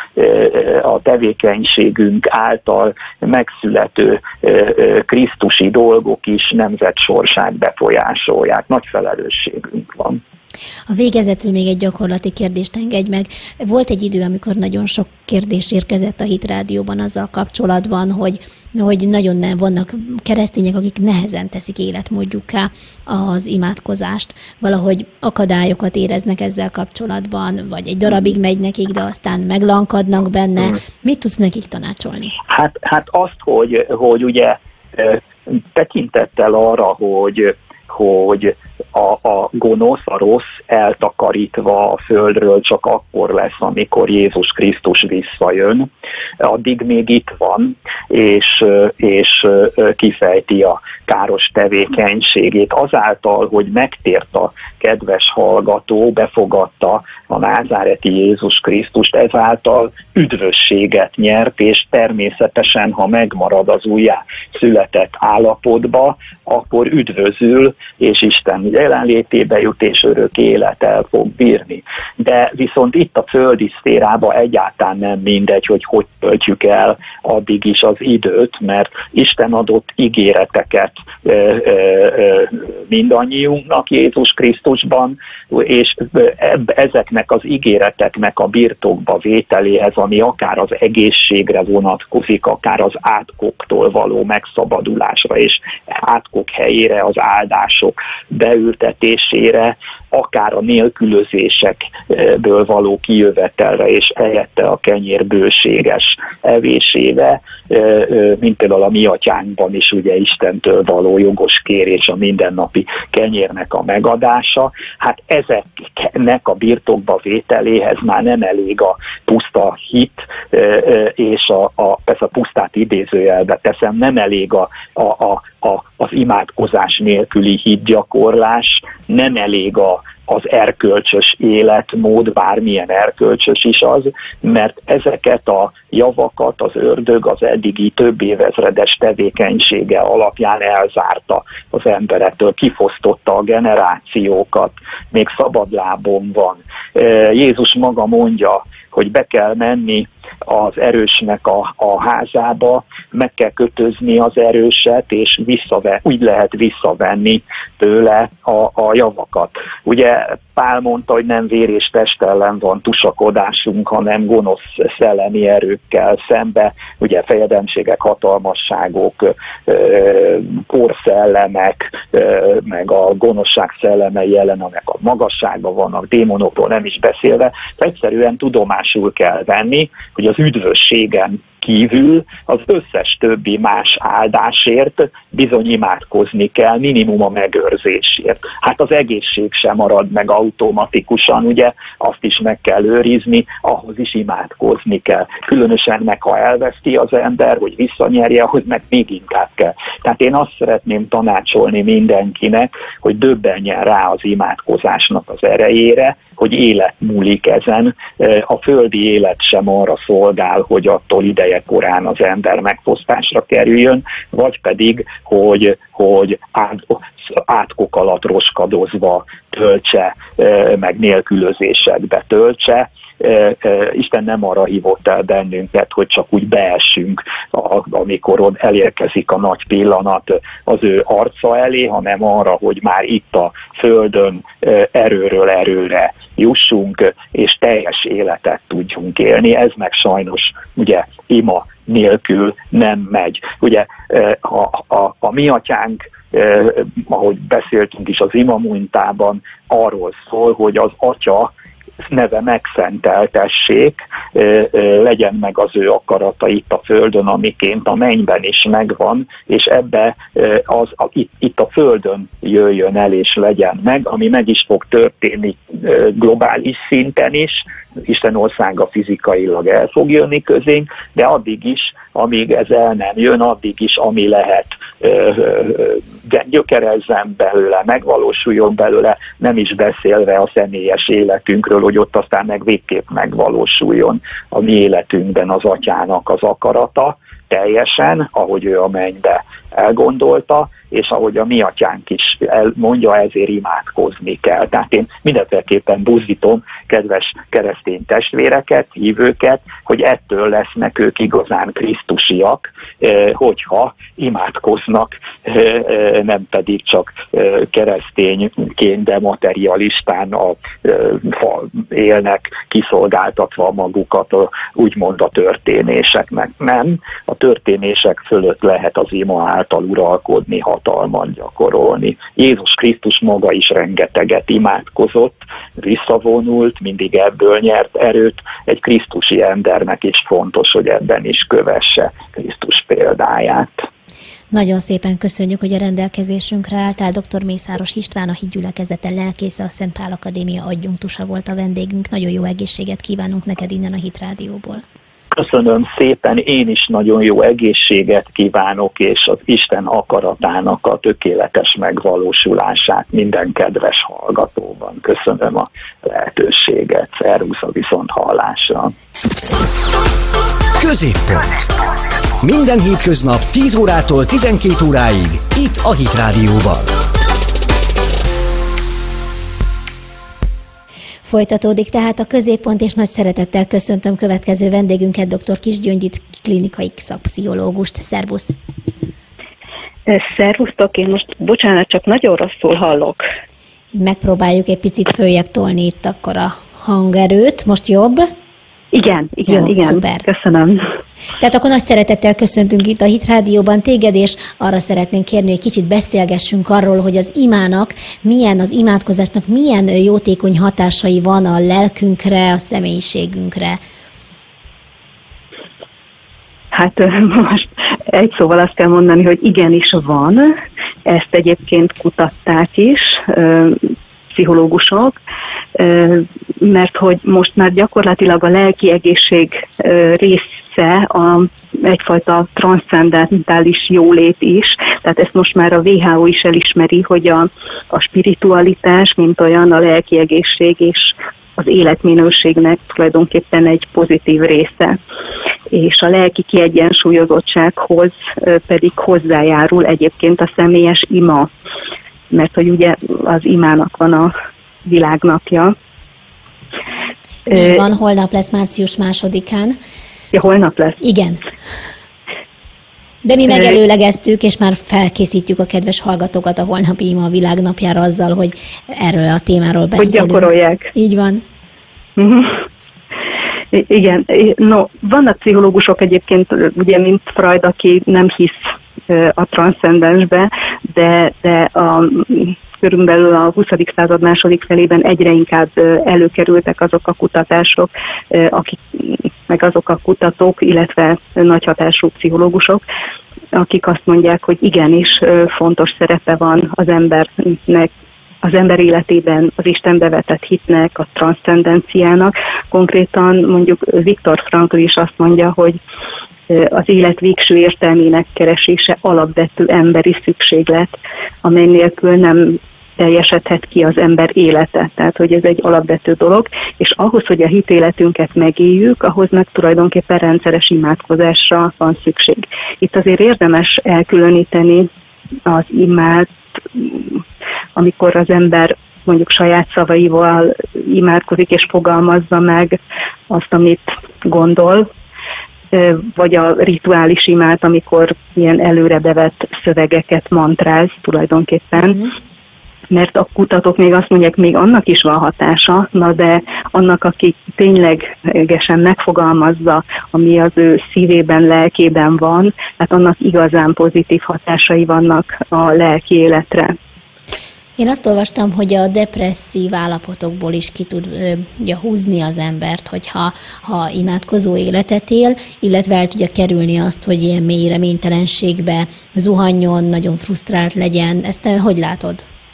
a tevékenységünk által megszülető krisztusi dolgok is nemzet sorsát befolyásolják. Nagy felelősségünk van. A végezetül még egy gyakorlati kérdést engedj meg. Volt egy idő, amikor nagyon sok kérdés érkezett a Hit Rádióban azzal kapcsolatban, hogy, hogy nagyon nem vannak keresztények, akik nehezen teszik életmódjukká az imádkozást. Valahogy akadályokat éreznek ezzel kapcsolatban, vagy egy darabig megy nekik, de aztán meglankadnak benne. Mit tudsz nekik tanácsolni? Hát, hát azt, hogy, hogy ugye tekintettel arra, hogy hogy a, a gonosz, a rossz eltakarítva a földről csak akkor lesz, amikor Jézus Krisztus visszajön. Addig még itt van, és, és kifejti a káros tevékenységét. Azáltal, hogy megtért a kedves hallgató, befogadta a názáreti Jézus Krisztust, ezáltal üdvösséget nyert, és természetesen, ha megmarad az újjá született állapotba, akkor üdvözül, és Isten jelenlétébe jut, és örök élettel fog bírni. De viszont itt a földi szférában egyáltalán nem mindegy, hogy hogy töltjük el addig is az időt, mert Isten adott ígéreteket ö, ö, ö, mindannyiunknak Jézus Krisztusban, és ezeknek az ígéreteknek a birtokba vételéhez, ami akár az egészségre vonatkozik, akár az átkoktól való megszabadulásra, és átkok helyére az áldások beül átültetésére, akár a nélkülözésekből való kijövetelre, és helyette a kenyér bőséges evésére, mint például a mi atyánkban is ugye Istentől való jogos kérés, a mindennapi kenyérnek a megadása. Hát ezeknek a birtokba vételéhez már nem elég a puszta hit, és a, a, persze a pusztát idézőjelbe teszem, nem elég a, a, a, a, az imádkozás nélküli hitgyakorlás, nem elég a az erkölcsös életmód, bármilyen erkölcsös is az, mert ezeket a javakat az ördög az eddigi több évezredes tevékenysége alapján elzárta az emberektől, kifosztotta a generációkat, még szabadlábon van. Jézus maga mondja, hogy be kell menni az erősnek a, a házába, meg kell kötözni az erőset, és visszaven, úgy lehet visszavenni tőle a, a javakat. Ugye Pál mondta, hogy nem vér és test ellen van tusakodásunk, hanem gonosz szellemi erőkkel szembe, ugye fejedelemségek, hatalmasságok, korszellemek, meg a gonoszság szellemei ellen, amelyek a magasságban vannak, démonokról nem is beszélve, egyszerűen tudomásul kell venni, hogy az üdvösségen kívül az összes többi más áldásért bizony imádkozni kell, minimum a megőrzésért. Hát az egészség sem marad meg automatikusan, ugye, azt is meg kell őrizni, ahhoz is imádkozni kell. Különösen meg, ha elveszti az ember, hogy visszanyerje, ahhoz meg még inkább kell. Tehát én azt szeretném tanácsolni mindenkinek, hogy döbbenjen rá az imádkozásnak az erejére, hogy élet múlik ezen. A földi élet sem arra szolgál, hogy attól ideje korán az ember megfosztásra kerüljön, vagy pedig, hogy, hogy át, átkok alatt roskadozva töltse, meg nélkülözésekbe töltse. Isten nem arra hívott el bennünket, hogy csak úgy beessünk, amikor elérkezik a nagy pillanat az ő arca elé, hanem arra, hogy már itt a földön erőről erőre jussunk, és teljes életet tudjunk élni. Ez meg sajnos ugye ima nélkül nem megy. Ugye a, a, a mi atyánk, eh, ahogy beszéltünk is az ima muntában, arról szól, hogy az atya neve megszenteltessék, legyen meg az ő akarata itt a földön, amiként a mennyben is megvan, és ebbe az, a, itt, itt a földön jöjjön el és legyen meg, ami meg is fog történni globális szinten is, Isten országa fizikailag el fog jönni közénk, de addig is, amíg ez el nem jön, addig is, ami lehet, gyökerezzen belőle, megvalósuljon belőle, nem is beszélve a személyes életünkről, hogy ott aztán meg végképp megvalósuljon a mi életünkben az atyának az akarata, teljesen, ahogy ő a mennybe elgondolta, és ahogy a mi atyánk is mondja, ezért imádkozni kell. Tehát én mindenféleképpen buzdítom kedves keresztény testvéreket, hívőket, hogy ettől lesznek ők igazán krisztusiak, hogyha imádkoznak, nem pedig csak keresztényként, de materialistán a, élnek, kiszolgáltatva magukat, úgymond a történéseknek. Nem, a történések fölött lehet az ima által uralkodni, hatalmat gyakorolni. Jézus Krisztus maga is rengeteget imádkozott, visszavonult, mindig ebből nyert erőt. Egy krisztusi embernek is fontos, hogy ebben is kövesse Krisztus példáját. Nagyon szépen köszönjük, hogy a rendelkezésünkre álltál. doktor Mészáros István, a Hitgyülekezete lelkésze, a Szent Pál Akadémia adjunktusa volt a vendégünk. Nagyon jó egészséget kívánunk neked innen a Hit Rádióból. Köszönöm szépen, én is nagyon jó egészséget kívánok, és az Isten akaratának a tökéletes megvalósulását minden kedves hallgatóban. Köszönöm a lehetőséget, szervusz, a viszonthallásra. Középpont. Minden hétköznap tíz órától tizenkét óráig, itt a Hit Rádióban. Folytatódik tehát a Középpont, és nagy szeretettel köszöntöm következő vendégünket, dr. Kiss Gyöngyit, klinikai szakpszichológust. Szervusz! Szervusztok, én most, bocsánat, csak nagyon rosszul hallok. Megpróbáljuk egy picit följebb tolni itt akkor a hangerőt. Most jobb? Igen, igen, Jó, igen. Szuper. Köszönöm. Tehát akkor nagy szeretettel köszöntünk itt a Hit Rádióban téged, és arra szeretnénk kérni, hogy kicsit beszélgessünk arról, hogy az imának milyen, az imádkozásnak milyen jótékony hatásai van a lelkünkre, a személyiségünkre. Hát most egy szóval azt kell mondani, hogy igenis van, ezt egyébként kutatták is, pszichológusok, mert hogy most már gyakorlatilag a lelki egészség része a, egyfajta transzcendentális jólét is, tehát ezt most már a dupla vé há ó is elismeri, hogy a, a spiritualitás, mint olyan, a lelki egészség és az életminőségnek tulajdonképpen egy pozitív része. És a lelki kiegyensúlyozottsághoz pedig hozzájárul egyébként a személyes ima, mert hogy ugye az imának van a világnapja. Így van, holnap lesz március másodikán. Ja, holnap lesz. Igen. De mi megelőlegeztük, és már felkészítjük a kedves hallgatókat a holnapi ima a világnapjára azzal, hogy erről a témáról beszélünk. Hogy gyakorolják. Így van. Uh-huh. Igen, no, vannak pszichológusok egyébként, ugye, mint Freud, aki nem hisz a transzcendensbe, de, de a, körülbelül a huszadik század második felében egyre inkább előkerültek azok a kutatások, akik, meg azok a kutatók, illetve nagy hatású pszichológusok, akik azt mondják, hogy igenis fontos szerepe van az embernek, az ember életében az Istenbe vetett hitnek, a transzcendenciának. Konkrétan mondjuk Viktor Frankl is azt mondja, hogy az élet végső értelmének keresése alapvető emberi szükséglet, amely nélkül nem teljesedhet ki az ember élete. Tehát, hogy ez egy alapvető dolog, és ahhoz, hogy a hitéletünket megéljük, ahhoz meg tulajdonképpen rendszeres imádkozásra van szükség. Itt azért érdemes elkülöníteni az imát, amikor az ember mondjuk saját szavaival imádkozik és fogalmazza meg azt, amit gondol, vagy a rituális imát, amikor ilyen előre bevett szövegeket mantráz tulajdonképpen, mm. mert a kutatók még azt mondják, még annak is van hatása, na de annak, aki ténylegesen megfogalmazza, ami az ő szívében, lelkében van, hát annak igazán pozitív hatásai vannak a lelki életre. Én azt olvastam, hogy a depresszív állapotokból is ki tud ugye, húzni az embert, hogyha ha imádkozó életet él, illetve el tudja kerülni azt, hogy ilyen mély reménytelenségbe zuhanjon, nagyon frusztrált legyen. Ezt te hogy látod?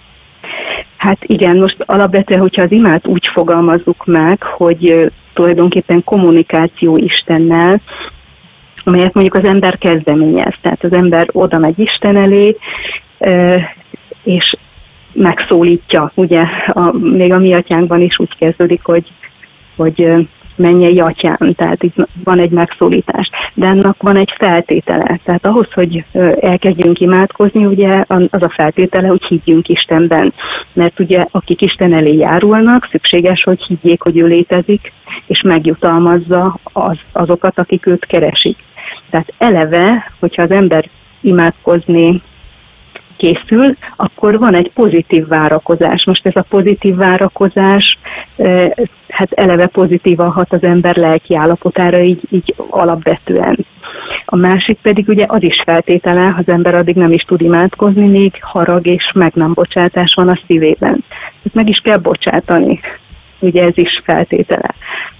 Hát igen, most alapvetően, hogyha az imát úgy fogalmazzuk meg, hogy tulajdonképpen kommunikáció Istennel, amelyet mondjuk az ember kezdeményez. Tehát az ember oda megy Isten elé, és megszólítja, ugye, a, még a mi atyánkban is úgy kezdődik, hogy, hogy mennyei atyám, tehát itt van egy megszólítás. De ennek van egy feltétele, tehát ahhoz, hogy elkezdjünk imádkozni, ugye az a feltétele, hogy higgyünk Istenben. Mert ugye akik Isten elé járulnak, szükséges, hogy higgyék, hogy ő létezik, és megjutalmazza az, azokat, akik őt keresik. Tehát eleve, hogyha az ember imádkozni készül, akkor van egy pozitív várakozás. Most ez a pozitív várakozás, hát eleve pozitívan hat az ember lelki állapotára, így, így alapvetően. A másik pedig ugye az is feltétele, az ember addig nem is tud imádkozni, még harag és meg nem bocsátás van a szívében. Ezt meg is kell bocsátani. Ugye ez is feltétele.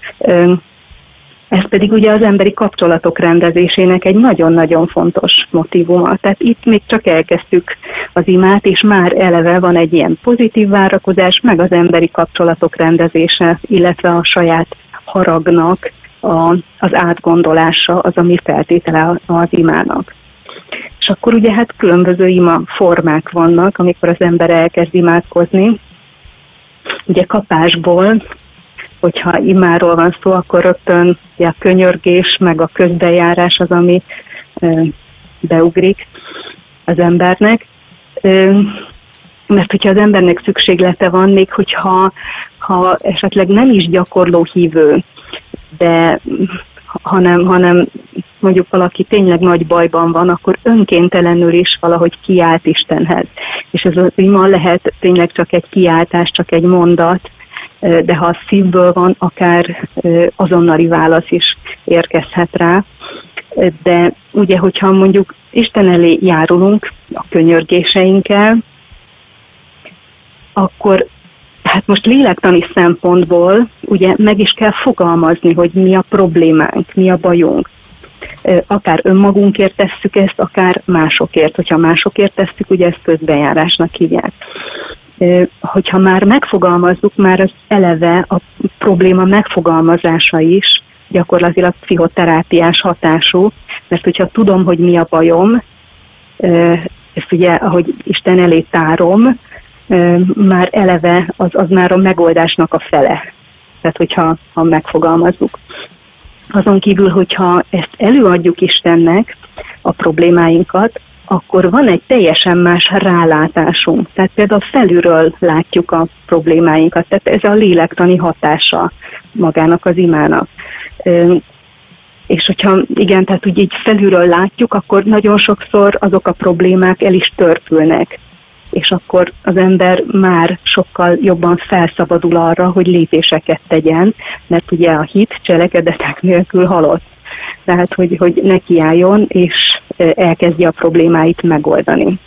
Ez pedig ugye az emberi kapcsolatok rendezésének egy nagyon-nagyon fontos motívuma. Tehát itt még csak elkezdtük az imát, és már eleve van egy ilyen pozitív várakozás, meg az emberi kapcsolatok rendezése, illetve a saját haragnak a, az átgondolása, az, ami feltétele az imának. És akkor ugye hát különböző ima formák vannak, amikor az ember elkezd imádkozni. Ugye kapásból, hogyha imáról van szó, akkor rögtön a könyörgés, meg a közbejárás az, ami ö, beugrik az embernek. Ö, mert hogyha az embernek szükséglete van, még hogyha ha esetleg nem is gyakorló hívő, de hanem, hanem mondjuk valaki tényleg nagy bajban van, akkor önkéntelenül is valahogy kiált Istenhez. És ez az ima lehet tényleg csak egy kiáltás, csak egy mondat, de ha a szívből van, akár azonnali válasz is érkezhet rá. De ugye, hogyha mondjuk Isten elé járulunk a könyörgéseinkkel, akkor hát most lélektani szempontból ugye meg is kell fogalmazni, hogy mi a problémánk, mi a bajunk. Akár önmagunkért tesszük ezt, akár másokért. Hogyha másokért tesszük, ugye ezt közbenjárásnak hívják. Hogyha már megfogalmazzuk, már az eleve a probléma megfogalmazása is gyakorlatilag pszichoterápiás hatású, mert hogyha tudom, hogy mi a bajom, ezt ugye, ahogy Isten elé tárom, már eleve az, az már a megoldásnak a fele. Tehát, hogyha ha megfogalmazzuk. Azon kívül, hogyha ezt előadjuk Istennek, a problémáinkat, akkor van egy teljesen más rálátásunk. Tehát például felülről látjuk a problémáinkat. Tehát ez a lélektani hatása magának az imának. És hogyha igen, tehát úgy így felülről látjuk, akkor nagyon sokszor azok a problémák el is törpülnek. És akkor az ember már sokkal jobban felszabadul arra, hogy lépéseket tegyen, mert ugye a hit cselekedetek nélkül halott. Tehát, hogy, hogy nekiálljon, és elkezdje a problémáit megoldani.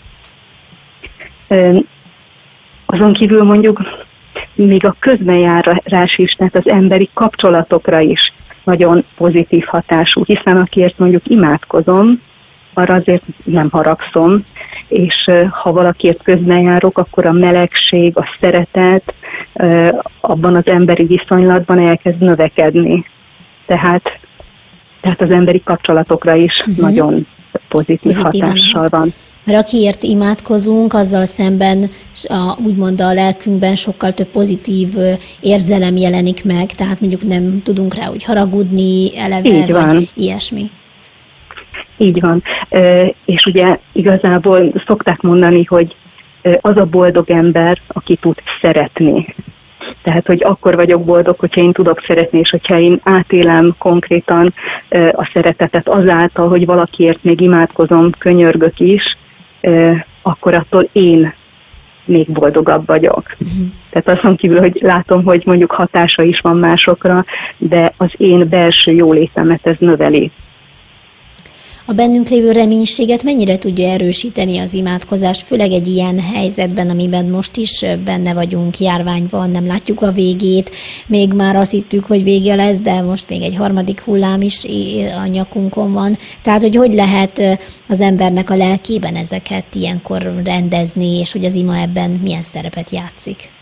Azon kívül mondjuk még a közbenjárás is, tehát az emberi kapcsolatokra is nagyon pozitív hatású, hiszen akiért mondjuk imádkozom, arra azért nem haragszom, és ha valakiért közben járok, akkor a melegség, a szeretet abban az emberi viszonylatban elkezd növekedni. Tehát, tehát az emberi kapcsolatokra is uh-huh. nagyon pozitív Pozitívan. hatással van. Mert akiért imádkozunk, azzal szemben a, úgymond a lelkünkben sokkal több pozitív érzelem jelenik meg, tehát mondjuk nem tudunk rá úgy haragudni, eleve, vagy ilyesmi. Így van. És ugye igazából szokták mondani, hogy az a boldog ember, aki tud szeretni. Tehát, hogy akkor vagyok boldog, hogyha én tudok szeretni, és hogyha én átélem konkrétan a szeretetet azáltal, hogy valakiért még imádkozom, könyörgök is, akkor attól én még boldogabb vagyok. Uh-huh. Tehát azon kívül, hogy látom, hogy mondjuk hatása is van másokra, de az én belső jólétemet ez növeli. A bennünk lévő reménységet mennyire tudja erősíteni az imádkozást, főleg egy ilyen helyzetben, amiben most is benne vagyunk, járvány van, nem látjuk a végét, még már azt hittük, hogy vége lesz, de most még egy harmadik hullám is a nyakunkon van. Tehát, hogy hogy lehet az embernek a lelkében ezeket ilyenkor rendezni, és hogy az ima ebben milyen szerepet játszik?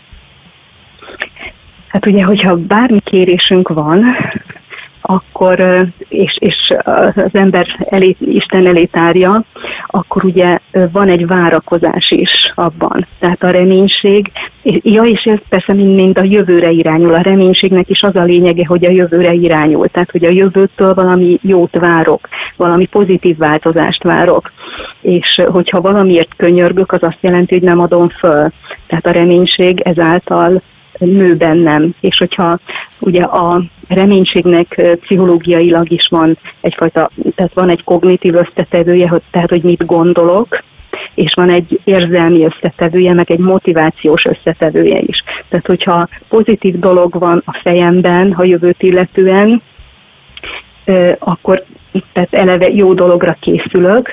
Hát ugye, hogyha bármi kérésünk van, akkor, és, és az ember elé, Isten elé tárja, akkor ugye van egy várakozás is abban. Tehát a reménység, ja, és ez persze mind, mind a jövőre irányul. A reménységnek is az a lényege, hogy a jövőre irányul. Tehát, hogy a jövőtől valami jót várok, valami pozitív változást várok. És hogyha valamiért könyörgök, az azt jelenti, hogy nem adom föl. Tehát a reménység ezáltal nő bennem, és hogyha ugye a reménységnek pszichológiailag is van egyfajta, tehát van egy kognitív összetevője, tehát hogy mit gondolok, és van egy érzelmi összetevője, meg egy motivációs összetevője is. Tehát hogyha pozitív dolog van a fejemben, a jövőt illetően, akkor tehát eleve jó dologra készülök,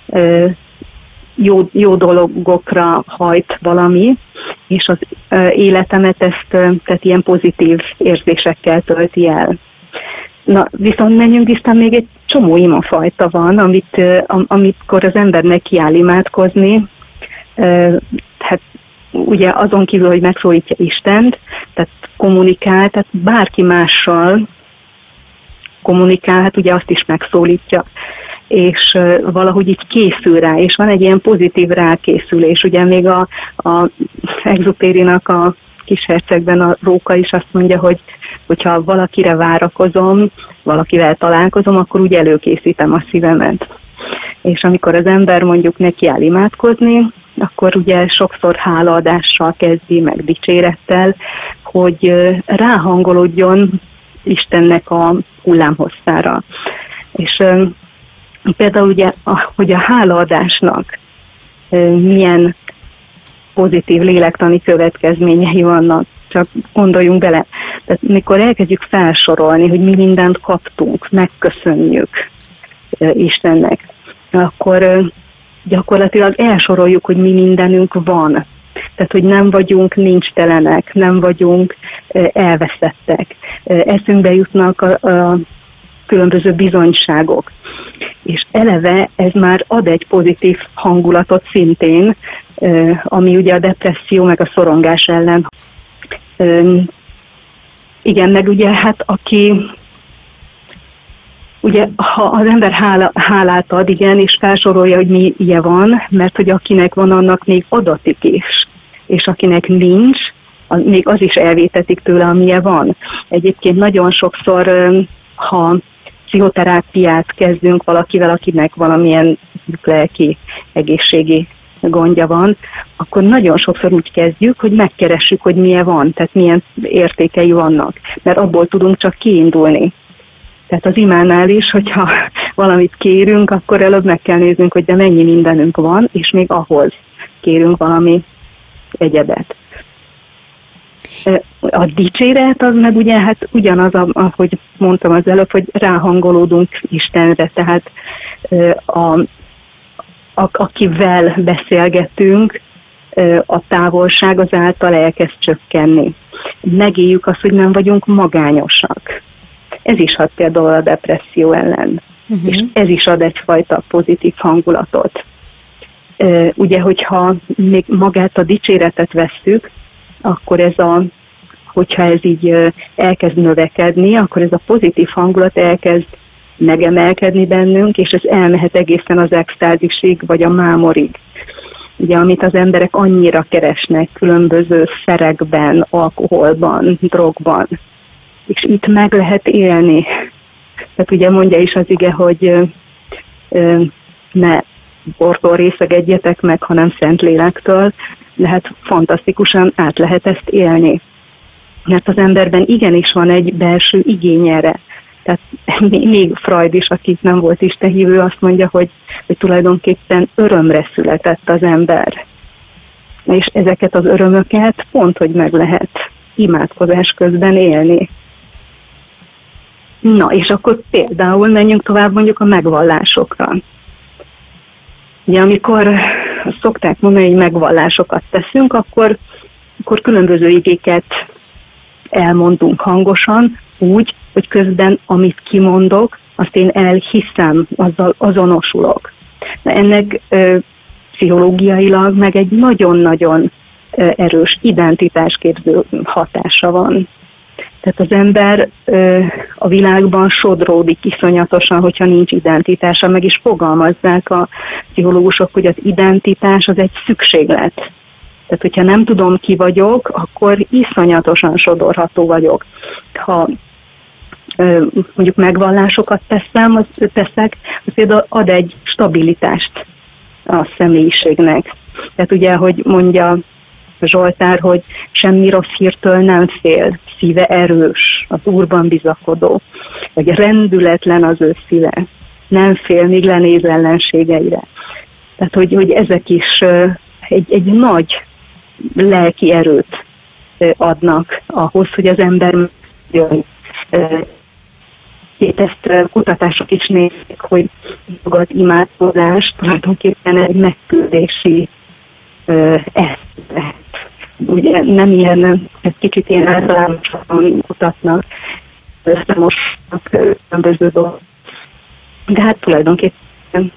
Jó, jó dologokra hajt valami, és az életemet ezt tehát ilyen pozitív érzésekkel tölti el. Na, viszont menjünk vissza, még egy csomó imafajta van, amit, amikor az ember nekiáll imádkozni, hát ugye azon kívül, hogy megszólítja Istent, tehát kommunikál, tehát bárki mással kommunikál, hát ugye azt is megszólítja, és valahogy így készül rá, és van egy ilyen pozitív rákészülés. Ugye még a, a Exupérinak a Kishercegben a róka is azt mondja, hogy hogyha valakire várakozom, valakivel találkozom, akkor úgy előkészítem a szívemet. És amikor az ember mondjuk neki áll imádkozni, akkor ugye sokszor hálaadással kezdi, meg dicsérettel, hogy ráhangolódjon Istennek a hullámhosszára. És például ugye, hogy a hálaadásnak milyen pozitív lélektani következményei vannak. csak gondoljunk bele. Tehát mikor elkezdjük felsorolni, hogy mi mindent kaptunk, megköszönjük Istennek, akkor gyakorlatilag elsoroljuk, hogy mi mindenünk van. Tehát, hogy nem vagyunk nincstelenek, nem vagyunk elveszettek. Eszünkbe jutnak a, a különböző bizonyságok. És eleve ez már ad egy pozitív hangulatot szintén, ami ugye a depresszió meg a szorongás ellen. Igen, meg ugye hát aki, ugye ha az ember hála, hálát ad, igen, és felsorolja, hogy mi ilyen van, mert hogy akinek van, annak még adatik is. És akinek nincs, az, még az is elvétetik tőle, amilyen van. Egyébként nagyon sokszor, ha pszichoterápiát kezdünk valakivel, akinek valamilyen lelki egészségi gondja van, akkor nagyon sokszor úgy kezdjük, hogy megkeressük, hogy milyen van, tehát milyen értékei vannak, mert abból tudunk csak kiindulni. Tehát az imánál is, hogyha valamit kérünk, akkor előbb meg kell néznünk, hogy de mennyi mindenünk van, és még ahhoz kérünk valami egyebet. A dicséret az meg ugye, hát ugyanaz, ahogy mondtam az előbb, hogy ráhangolódunk Istenre, tehát a, a, akivel beszélgetünk, a távolság azáltal elkezd csökkenni. Megéljük azt, hogy nem vagyunk magányosak. Ez is hat például a depresszió ellen. Uh-huh. És ez is ad egyfajta pozitív hangulatot. Ugye, hogyha még magát a dicséretet vesszük, akkor ez a, hogyha ez így elkezd növekedni, akkor ez a pozitív hangulat elkezd megemelkedni bennünk, és ez elmehet egészen az extázisig, vagy a mámorig. Ugye, amit az emberek annyira keresnek különböző szerekben, alkoholban, drogban, és itt meg lehet élni. Tehát ugye mondja is az ige, hogy ö, ne bortól részegedjetek meg, hanem Szentlélektől, de hát fantasztikusan át lehet ezt élni. Mert az emberben igenis van egy belső igény erre. Tehát még Freud is, aki nem volt istenhívő, azt mondja, hogy, hogy tulajdonképpen örömre született az ember. És ezeket az örömöket pont, hogy meg lehet imádkozás közben élni. Na, és akkor például menjünk tovább mondjuk a megvallásokra. Ugye amikor szokták mondani, hogy megvallásokat teszünk, akkor, akkor különböző igéket elmondunk hangosan, úgy, hogy közben amit kimondok, azt én elhiszem, azzal azonosulok. De ennek ö, pszichológiailag meg egy nagyon-nagyon ö, erős identitásképző hatása van. Tehát az ember ö, a világban sodródik iszonyatosan, hogyha nincs identitása, meg is fogalmazzák a pszichológusok, hogy az identitás az egy szükséglet. Tehát, hogyha nem tudom, ki vagyok, akkor iszonyatosan sodorható vagyok. Ha ö, mondjuk megvallásokat teszem, az, teszek, az például ad egy stabilitást a személyiségnek. Tehát ugye, hogy mondja Zsoltár, hogy semmi rossz hírtől nem fél, szíve erős, az Úrban bizakodó, vagy rendületlen az ő szíve, nem fél, míg lenéz ellenségeire. Tehát, hogy, hogy ezek is egy, egy nagy lelki erőt adnak ahhoz, hogy az ember jön. Ezt kutatások is nézik, hogy az imádkozás tulajdonképpen egy megküldési eszköz. Ugye nem ilyen, egy kicsit ilyen általánosan kutatnak, összemosnak különböző dolgok. De hát tulajdonképpen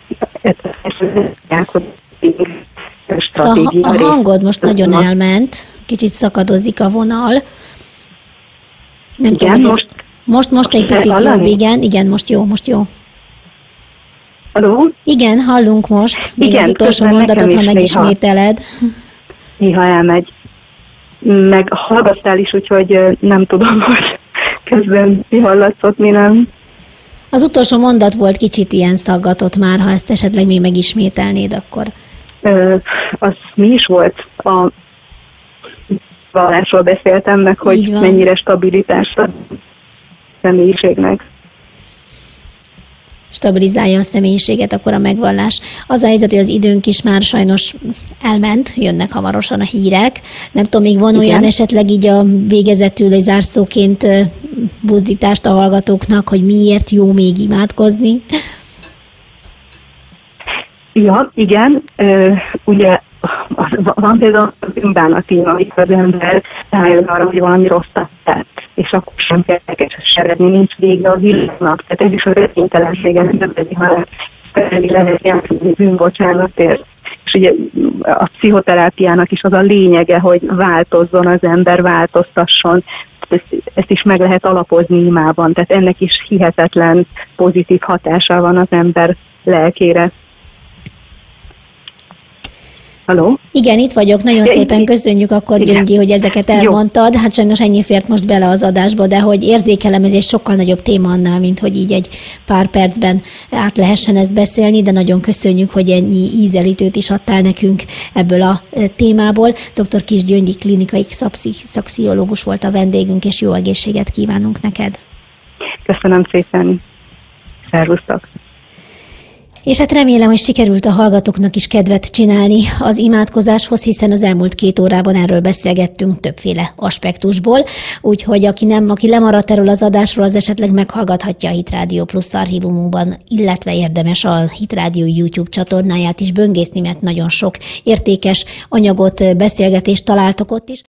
stratégia. A, a hangod most nagyon elment, kicsit szakadozik a vonal. Nem igen, tudom, most, most, most egy picit jobb, igen, igen, most jó, most jó. Halló? Igen, hallunk most. Még igen, az utolsó mondatot, ha megismételed. Néha elmegy. Meg hallgattál is, úgyhogy nem tudom, hogy közben mi hallatszott, mi nem. Az utolsó mondat volt kicsit ilyen szaggatott már, ha ezt esetleg még megismételnéd, akkor. Ö, az mi is volt? A vallásról beszéltem meg, hogy mennyire stabilitást a személyiségnek. stabilizálja a személyiséget, akkor a megvallás. Az a helyzet, hogy az időnk is már sajnos elment, jönnek hamarosan a hírek. Nem tudom, még van Igen. olyan esetleg így a végezetül egy zárszóként buzdítást a hallgatóknak, hogy miért jó még imádkozni? Ja, igen, ugye van például az bűnbánatín, amikor az ember rájön arra, hogy valami rosszat tett, és akkor sem kell elkeseredni, nincs vége a világnak. Tehát ez is a reménytelenségen növeli, hanem felelni lehet játszani bűnbocsánatért. És ugye a pszichoterápiának is az a lényege, hogy változzon az ember, változtasson. Ezt, ezt is meg lehet alapozni imában, tehát ennek is hihetetlen pozitív hatása van az ember lelkére. Halló? Igen, itt vagyok. Nagyon ja, szépen köszönjük akkor, Gyöngyi, hogy ezeket elmondtad. Hát sajnos ennyi fért most bele az adásba, de hogy érzékelem, ez egy sokkal nagyobb téma annál, mint hogy így egy pár percben át lehessen ezt beszélni, de nagyon köszönjük, hogy ennyi ízelítőt is adtál nekünk ebből a témából. doktor Kiss Gyöngyi klinikai szakszpszichológus volt a vendégünk, és jó egészséget kívánunk neked. Köszönöm szépen. Szervusztok. És hát remélem, hogy sikerült a hallgatóknak is kedvet csinálni az imádkozáshoz, hiszen az elmúlt két órában erről beszélgettünk többféle aspektusból, úgyhogy aki nem, aki lemaradt erről az adásról, az esetleg meghallgathatja a Hit Radio Plus archívumunkban, illetve érdemes a Hit Radio YouTube csatornáját is böngészni, mert nagyon sok értékes anyagot, beszélgetést találtok ott is.